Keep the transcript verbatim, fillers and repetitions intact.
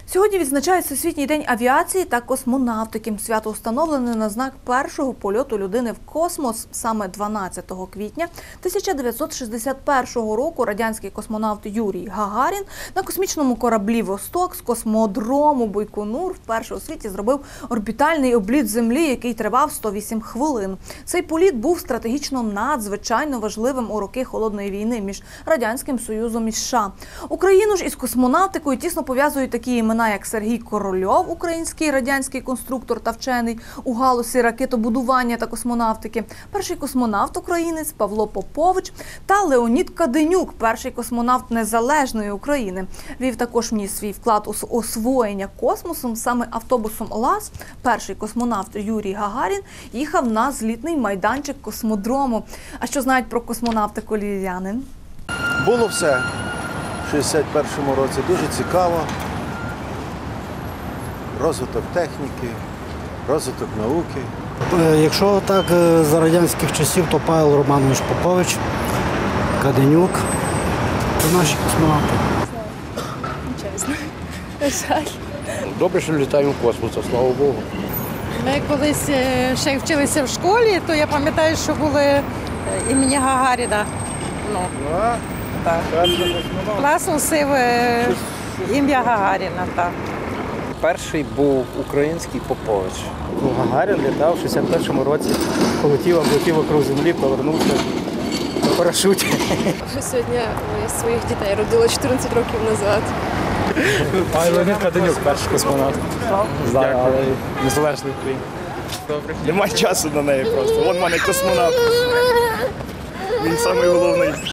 Сьогодні відзначають Всесвітній день авіації та космонавтики. Свято встановлене на знак першого польоту людини в космос. Саме дванадцятого квітня тисяча дев'ятсот шістдесят першого року радянський космонавт Юрій Гагарін на космічному кораблі «Восток» з космодрому Байконур вперше у світі зробив орбітальний обліт Землі, який тривав сто вісім хвилин. Цей політ був стратегічно надзвичайно важливим у роки Холодної війни між Радянським Союзом і США. Україну ж із космонавтикою тісно пов'язують такі імена, як Сергій Корольов, український радянський конструктор та вчений у галузі ракетобудування та космонавтики, перший космонавт-українець Павло Попович та Леонід Каденюк, перший космонавт незалежної України. Вів також вніс свій вклад у освоєння космосом. Саме автобусом ЛАЗ перший космонавт Юрій Гагарін їхав на злітний майданчик космодрому. А що знають про космонавтику львів'яни? Було все в шістдесят першому році. Дуже цікаво. Розвиток техніки, розвиток науки. Якщо так за радянських часів, то Павло Романович Попович, Каденюк. Це наші космонавти. Чесно. Жаль. Добре, що літаємо в космос, слава Богу. Ми колись ще вчилися в школі, то я пам'ятаю, що були імені Гагаріна. Ну, так. Клас носив ім'я Гагаріна, так. Перший був український Попович. Гагарін літав у шістдесят першому році, полетів, облетів округ землі, повернувся на парашуті. Сьогодні своїх дітей родила чотирнадцять років назад. Леонід Каденюк, перший космонавт. Знаю, але незалежний Україні. Немає часу на неї просто. Вон в мене космонавт. Він найголовніший.